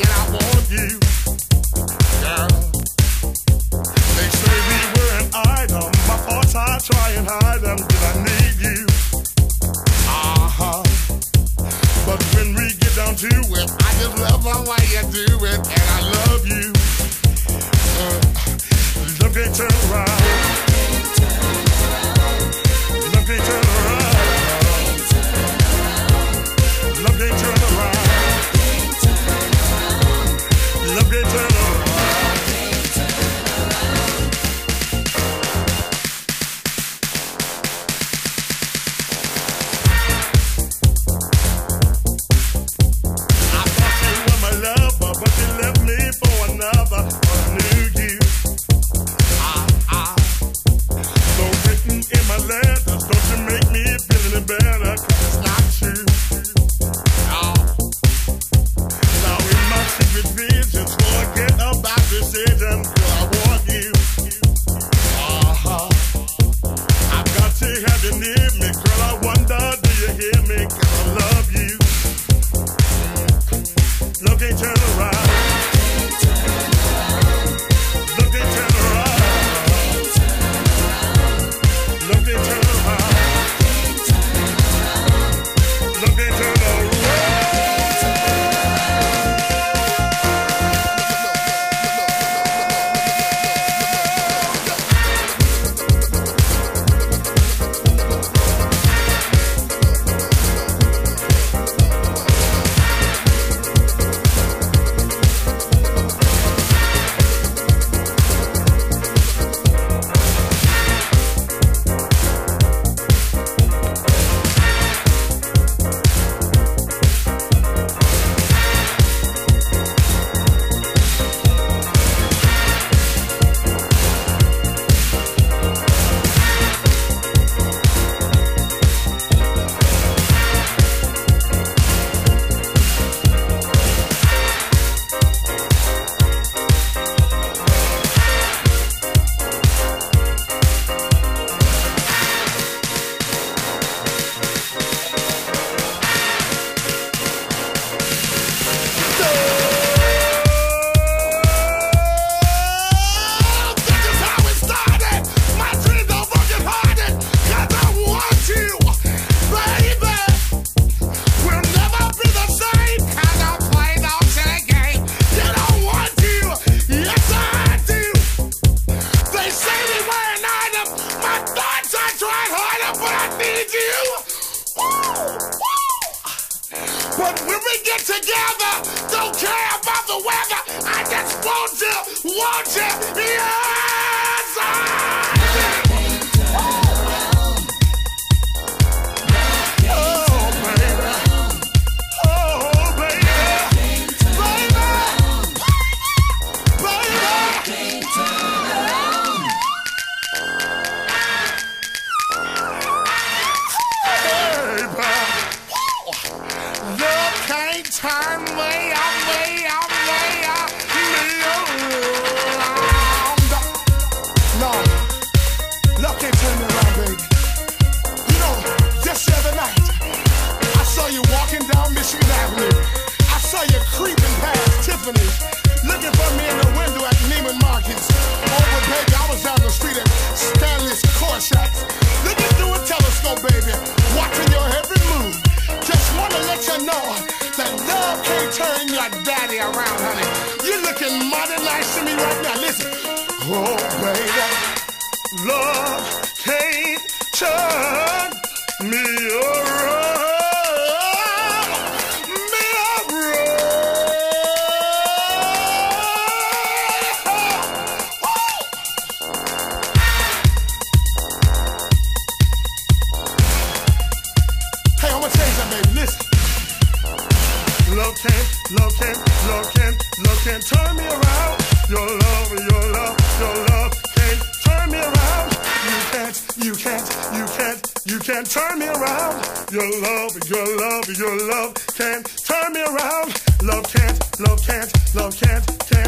and I want you. Girl, they say we were an item. My thoughts I try and hide them. Did I need you? But when we get down to it, I just love the way you do it, and I love you. Love can't turn around. Love can't turn around. Love can't turn around. Love can't turn around. But you left me for another, but I knew you. So written in my letters, don't you make me feel any better, 'cause it's not true. Now in my secret visions, forget about decisions, girl, I want you. I've got to have you near me, girl, I wonder, do you hear me, 'cause I love you. Love can't turn around. Love can't turn around. Love can't turn around. Love can't turn around. Love can't turn me around. Your love can't turn me around. You can't turn me around. Your love can't turn me around. Love can't